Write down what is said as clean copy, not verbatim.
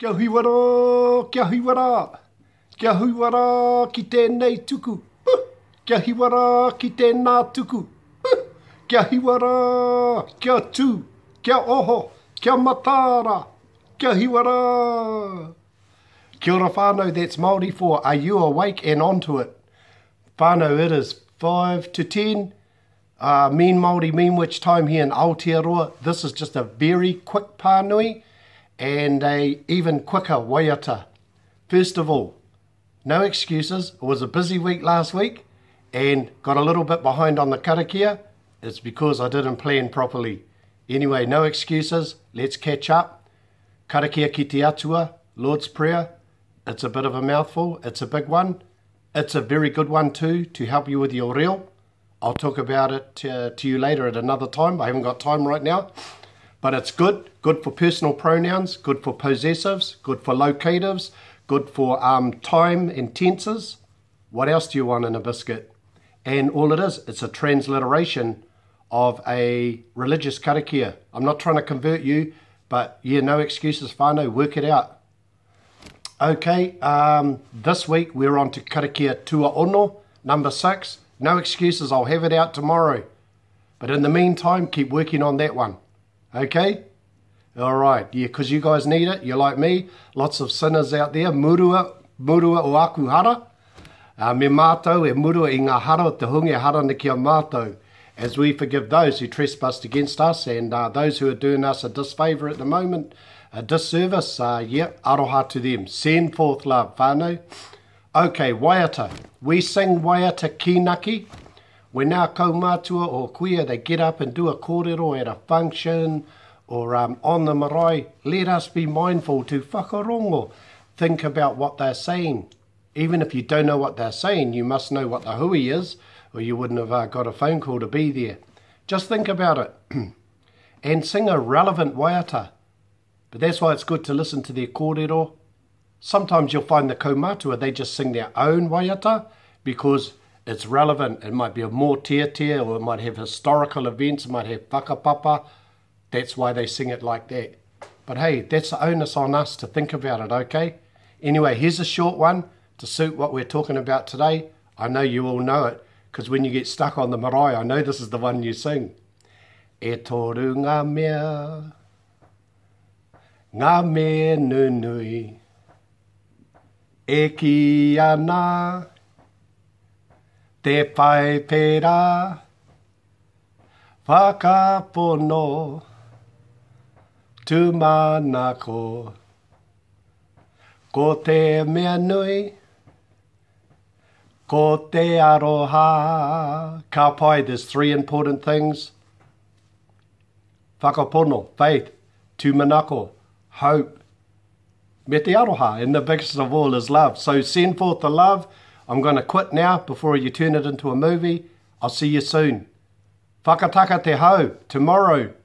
Kia hui wara, kia hui wara. Kia hui wara ki tēnei tuku. Kia hui wara ki tēnā tuku. Kia hui wara, kia tū, kia oho, kia matara. Kia hui wara. Kia ora whānau, that's Māori for are you awake and onto it. Whānau, it is 5 to 10. Mean Māori, mean witch time here in Aotearoa. This is just a very quick pānui and a even quicker waiata. First of all, no excuses. It was a busy week last week and got a little bit behind on the karakia. It's because I didn't plan properly. Anyway, no excuses. Let's catch up. Karakia ki te atua, Lord's Prayer. It's a bit of a mouthful. It's a big one. It's a very good one too to help you with your reo. I'll talk about it to you later at another time. I haven't got time right now. But it's good. Good for personal pronouns. Good for possessives. Good for locatives. Good for time and tenses. What else do you want in a biscuit? And all it is, it's a transliteration of a religious karakia. I'm not trying to convert you, but yeah, no excuses, whānau. Work it out. Okay, this week we're on to karakia tua ono, number 6. No excuses, I'll have it out tomorrow. But in the meantime, keep working on that one. Okay? All right, yeah, because you guys need it. You're like me. Lots of sinners out there. Murua o aku hara. Me mātou e murua i ngā hara o te hunga hara ni kia mātou. As we forgive those who trespassed against us and those who are doing us a disfavour at the moment, a disservice, aroha to them. Send forth love, whānau. Okay, waiata. We sing waiata kinaki. When our kaumātua or kuia, they get up and do a kōrero at a function or on the marae, let us be mindful to whakarongo. Think about what they're saying. Even if you don't know what they're saying, you must know what the hui is, or you wouldn't have got a phone call to be there. Just think about it. And sing a relevant waiata. But that's why it's good to listen to their kōrero. Sometimes you'll find the kaumātua, they just sing their own waiata because it's relevant. It might be a more tia, or it might have historical events, it might have whakapapa. That's why they sing it like that. But hey, that's the onus on us to think about it, okay? Anyway, here's a short one to suit what we're talking about today. I know you all know it, because when you get stuck on the marae, I know this is the one you sing. E toru ngā mea nunui, e ki ana, te whai pērā, whakapono, tūmanako, ko te mea nui, ko te aroha. Ka pai, there's 3 important things. Whakapono, faith, tūmanako, hope, me te aroha, and the biggest of all is love. So send forth the love. I'm going to quit now before you turn it into a movie. I'll see you soon. Whakataka te hau, tomorrow.